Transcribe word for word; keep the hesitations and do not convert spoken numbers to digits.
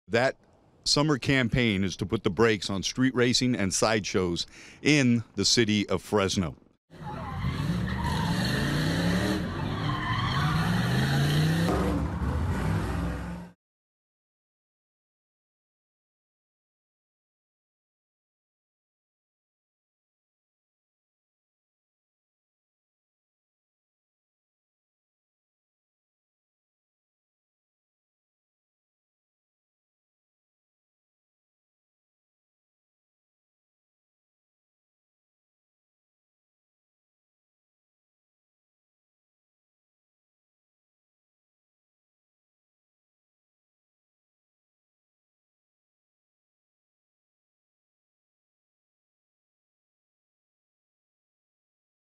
That summer campaign is to put the brakes on street racing and sideshows in the city of Fresno.